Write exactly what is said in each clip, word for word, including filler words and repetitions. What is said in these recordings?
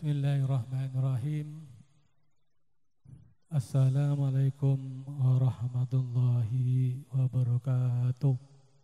Bismillahirrahmanirrahim. Assalamualaikum warahmatullahi wabarakatuh.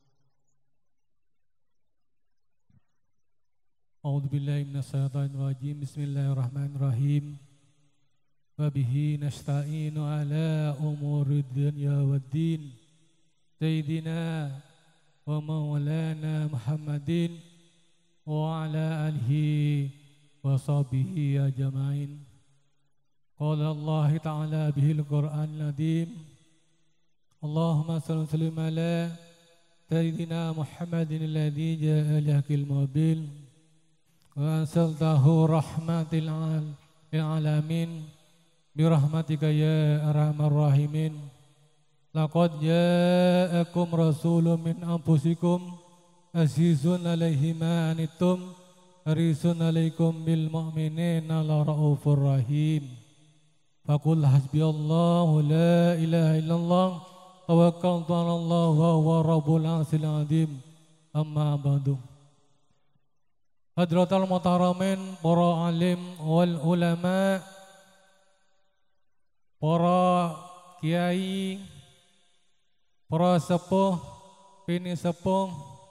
A'udzu billahi minasyaitonir rajim. Bismillahirrahmanirrahim. Wa bihi nasta'inu ala umurid dunya waddin. Sayyidina wa maulana Muhammadin wa ala alihi wa sahbihi ajma'in. Qala Allah Ta'ala bihil Qur'an al-Azim. Allahumma salli wa sallim ala sayyidina Muhammadin alladhi ja'a lihaqil mubin wa ansaltahu rahmatil alamin birahmatika ya arhamar rahimin. Laqad ja'akum rasulun min anfusikum azizun alaihi ma anittum harisun alaikum bil mu'minina la raufur rahim. Faqul hasbiyallahu la ilaha illallah tawakkaltu 'ala Allah wa huwa rabbul arsyil azim. Amma ba'du. Hadratul muhtaramin, para alim wal ulama, para kiai, para sepuh, pini sepuh,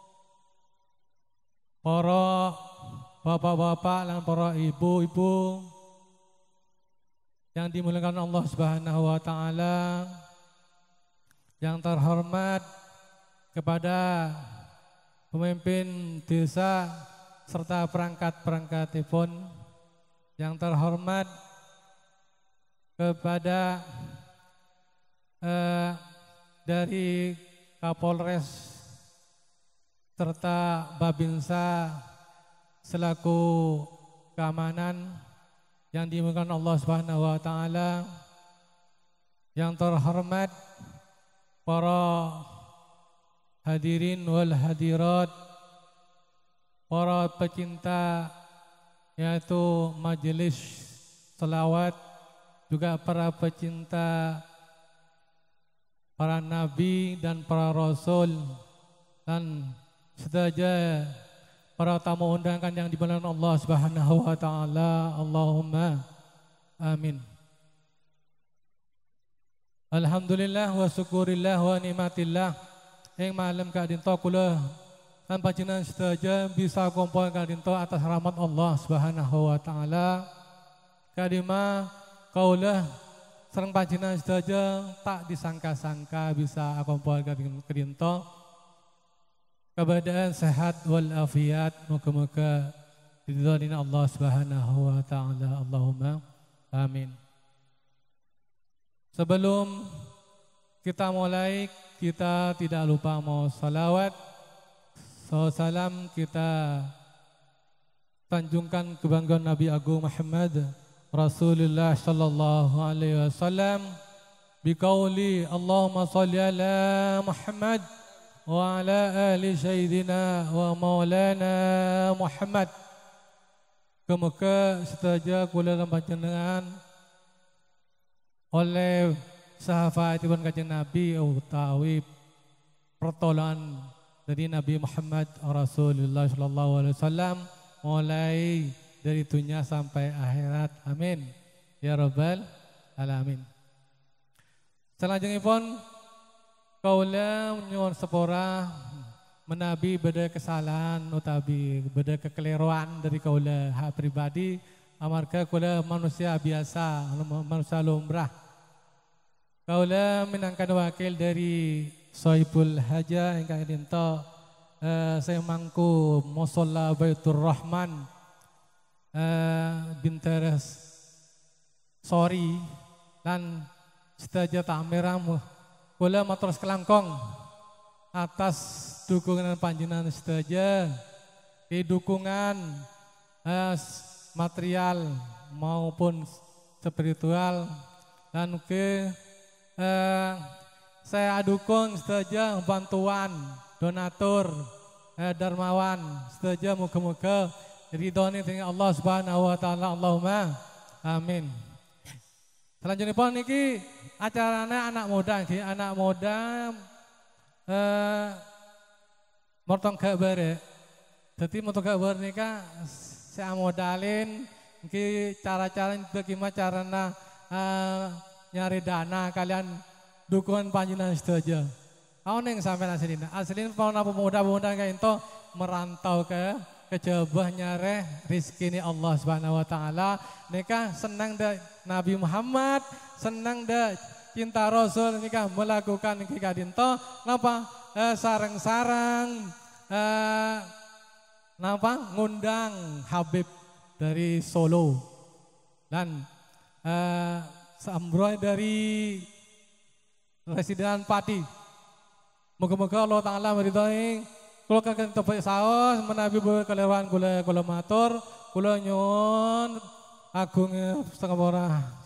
para bapak-bapak dan para ibu-ibu yang dimuliakan Allah Subhanahu wa taala, yang terhormat kepada pemimpin desa serta perangkat-perangkatipun, yang terhormat kepada eh, dari Kapolres serta Babinsa selaku keamanan yang dimuliakan Allah Subhanahu wa taala, yang terhormat para hadirin wal hadirat, para pecinta yaitu majelis selawat, juga para pecinta para nabi dan para rasul, dan sedaja para tamu undangan yang dimuliakan Allah Subhanahu wa taala. Allahumma amin. Alhamdulillah wa syukurillah wa nikmatillah. Ing malam kadinto kula tanpa jenengan sedaja bisa kumpul kadinto atas rahmat Allah Subhanahu wa taala. Kadima kaulah sareng panjenengan sedaja tak disangka-sangka bisa kumpul kadinto. Keadaan sehat wal afiat, moga-moga diridhoi Allah Subhanahu wa taala. Allahumma amin. Sebelum kita mulai, kita tidak lupa mau salawat, salam kita tanjungkan kebanggaan Nabi Agung Muhammad Rasulullah sallallahu alaihi wasallam biqauli Allahumma shalli ala Muhammad wa ala ali sayyidina wa maulana Muhammad. Kemuka setaja kula panjenengan oleh sahabatipun Kanjeng Nabi utawi pertolongan dari Nabi Muhammad Rasulullah sallallahu alaihi wasallam mulai dari dunia sampai akhirat. Amin ya rabbal alamin. Salajengipun kaula nyuwun sepora menabi beda kesalahan utawi beda kekeliruan dari kaula hak pribadi, amarga kaula manusia biasa, manusia lumrah. Kaula minangkan wakil dari Sohibul Haja ingkang dinto eh, saya mangku Musholla Baitur Rahman eh, Binteres Sori dan sedaja tamiramu. Kula matur kelangkong atas dukungan panjenengan sedaja, di dukungan eh, material maupun spiritual, dan ke eh, saya dukung sedaja bantuan donatur eh, dermawan sedaja, moga-moga ridhoni dengan Allah Subhanahu wa taala. Allahumma amin. Selanjutnya pun niki acaranya anak muda, nggih anak muda eh mortong kabar. Dadi mortong kabar nika saya modalin Ki cara-cara bagaimana carana uh, nyari dana kalian dukungan panjenengan setuju. Aku neng sampai aslina. Aslina para pemuda-pemuda kayak itu merantau ke ke Jawa nyare rizki ini Allah Subhanahu wa taala. Nikah senang deh Nabi Muhammad, senang deh cinta Rasul nikah melakukan nikah dinto napa eh, sarang-sarang eh, napa ngundang Habib dari Solo dan eh, Sambroy dari Residen Pati. Moga-moga Allah taala meridhoi kula kagem tepuk saos menawi kelewatan kula kula matur kula nyuwun agung setengah ora.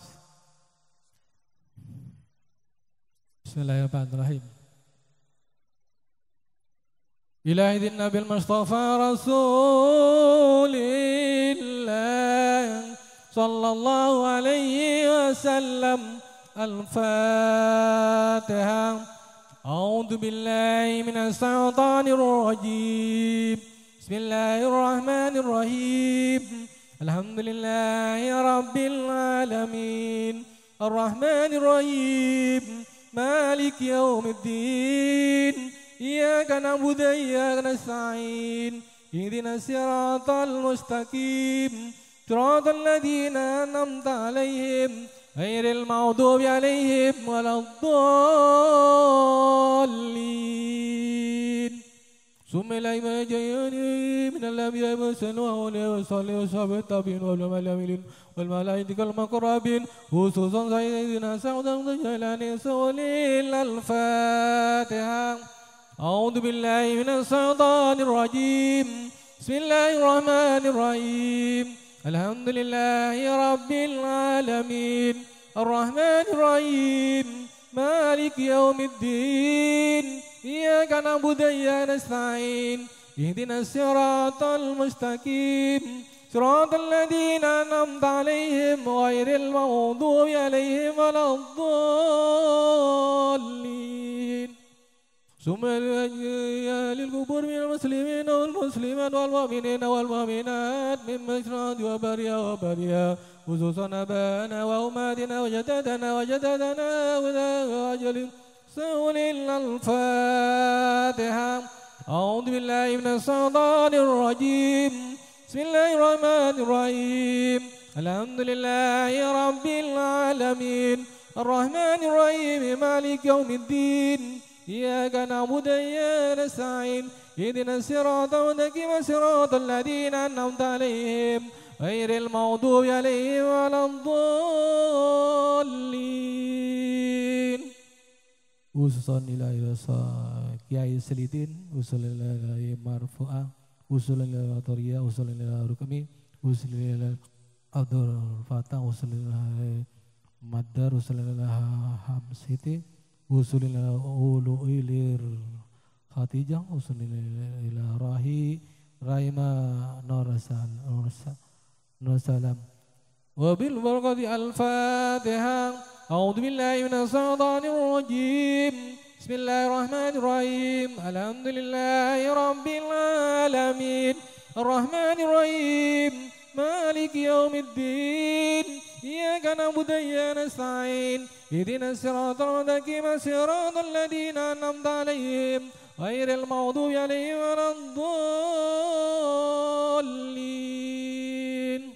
Bismillahirrahmanirrahim. Ilahi din Nabil Mustafa Rasulillah sallallahu alaihi wasallam. Al-Fatihah. A'udzu billahi minas syaitonir rajim. Bismillahirrahmanirrahim. Alhamdulillahi rabbil alamin. Ar-Rahmanir Rahim. Maliki yaumiddin. Iyyaka na'budu wa iyyaka nasta'in. Ihdinas siratal mustaqim. Siratal ladzina an'amta 'alaihim غير المغضوب عليهم ولا الضالين. ثم لا يجيني من الأنبياء والمرسلين وأولياء والصالحين والصحابة التابعين والعلماء والملائكة المقربين خصوصا سيدنا سعد بن جيلاني سوليل. الفاتحة. أعوذ بالله من الشيطان الرجيم. بسم الله الرحمن الرحيم. الحمد لله رب العالمين. الرحمن الرحيم. مالك يوم الدين. إياك نعبد وإياك نستعين. اهدنا الصراط المستقيم. صراط الذين أنعمت عليهم غير المغضوب عليهم ولا الضالين. ثم للقبور من المسلمين والمسلمات والمؤمنين والمؤمنات من مشرق وبريا وبريا خصوصا أبانا وأمهاتنا وجدتنا وجدتنا وذا أجل سول. الفاتحة. أعوذ بالله من الشيطان الرجيم. بسم الله الرحمن الرحيم. الحمد لله رب العالمين. الرحمن الرحيم. مالك يوم الدين. إياك نعبد وإياك نستعين. اهدنا الصراط المستقيم صراط الذين أنعمت عليهم غير المغضوب عليهم ولا الضالين. Usulan ila yasa Kiai Selidin, usulan ila marfu'ah, usulan ila atoriyah, usulan ila rukmi, usulan ila abdur fatah, usulan ila maddar, usulan ila hamsiti, usulan ila ulu ilir khatijah, usulan ila rahi raima nurasal nurasalam. Wabil barakati al-fatihah. أعوذ بالله من الشيطان الرجيم. بسم الله الرحمن الرحيم. الحمد لله رب العالمين. الرحمن الرحيم. مالك يوم الدين. إياك نعبد وإياك نستعين. اهدنا الصراط المستقيم صراط الذين أنعمت عليهم غير المغضوب عليهم ولا الضالين.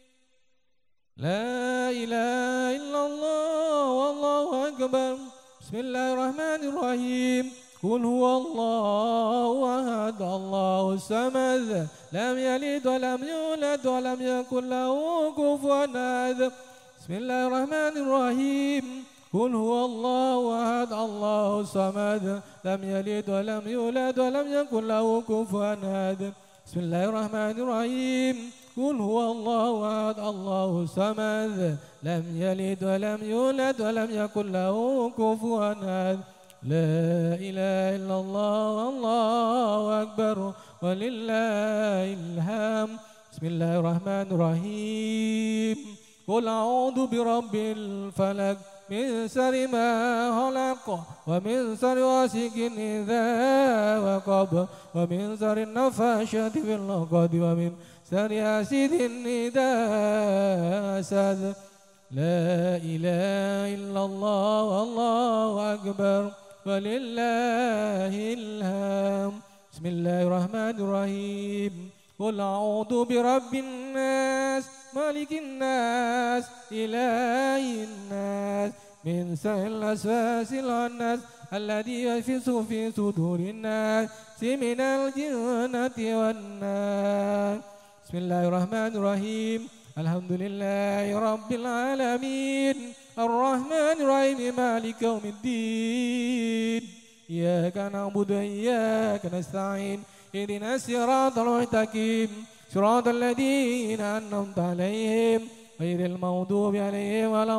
لا إله إلا الله والله أكبر. بسم الله الرحمن الرحيم. قل هو الله أحد الله الصمد لم يلد ولم يولد ولم يكن له كفوا أحد. بسم الله الرحمن الرحيم. قل هو الله أحد الله الصمد لم يلد ولم يولد ولم يكن له كفوا أحد. بسم الله الرحمن الرحيم. قل هو الله أحد الله الصمد لم يلد ولم يولد ولم يكن له كفوا أحد. لا إله إلا الله والله أكبر ولله الحمد. بسم الله الرحمن الرحيم. قل أعوذ برب الفلق من شر ما خلق ومن شر غاسق إذا وقب ومن شر النفاثات في العقد ومن شر حاسد إذا حسد. لا إله إلا الله والله أكبر ولله الحمد. بسم الله الرحمن الرحيم. قل أعوذ برب الناس مالك الناس إله الناس من شر الوسواس الخناس الذي يوسوس في صدور الناس من الجنة والناس. بسم الله الرحمن الرحيم. الحمد لله رب العالمين الرحمن الرحيم مالك يوم الدين إياك نعبد وإياك نستعين اهدنا الصراط المستقيم صراط الذين أنعمت عليهم غير المغضوب عليهم ولا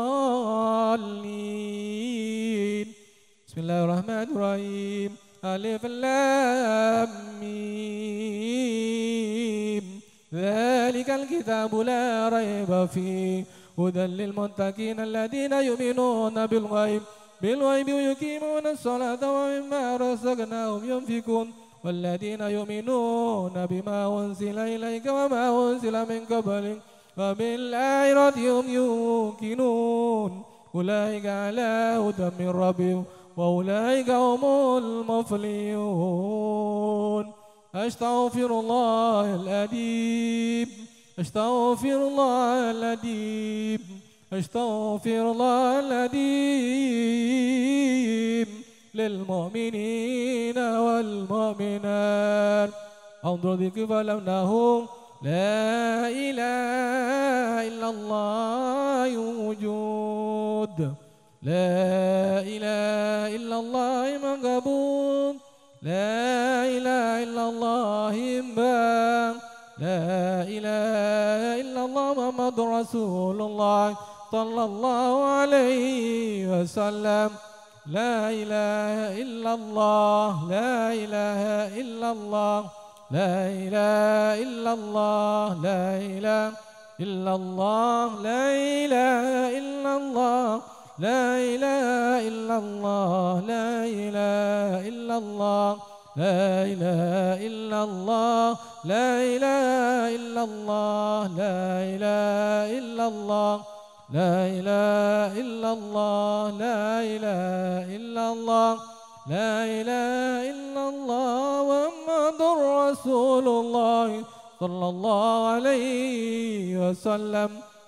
الضالين. بسم الله الرحمن الرحيم. ألف لام ميم ذلك الكتاب لا ريب فيه هدى للمتقين الذين يؤمنون بالغيب بالغيب ويقيمون الصلاة ومما رزقناهم ينفقون والذين يؤمنون بما أنزل إليك وما أنزل من قبلك وبالآخرة هم يوقنون أولئك على هدى من ربهم وأولئك هم المفلحون. أستغفر الله العظيم أستغفر الله العظيم أستغفر الله العظيم للمؤمنين والمؤمنات. انظر ذكر فلمناهم لا إله إلا الله وجود لا إله إلا الله مقبول لا إله إلا الله إمام لا إله إلا الله محمد رسول الله صلى الله عليه وسلم. لا إله إلا الله لا إله إلا الله لا إله إلا الله لا إله إلا الله لا إله إلا الله لا إله إلا الله لا إله إلا الله لا إله إلا الله لا إله إلا الله لا إله إلا الله لا إله إلا الله لا إله إلا الله لا إله إلا الله محمد رسول الله صلى الله عليه وسلم.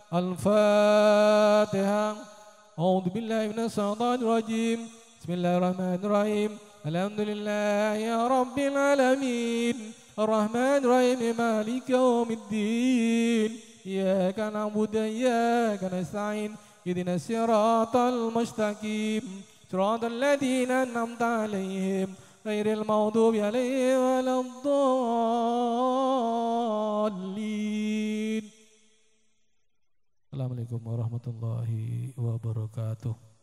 الفاتحة. أعوذ بالله من الشيطان الرجيم. بسم الله الرحمن الرحيم. الحمد لله رب العالمين الرحمن الرحيم مالك يوم الدين إياك نعبد وإياك نستعين اهدنا الصراط المستقيم صراط الذين أنعمت عليهم غير المغضوب عليهم ولا الضالين. Assalamualaikum warahmatullahi wabarakatuh.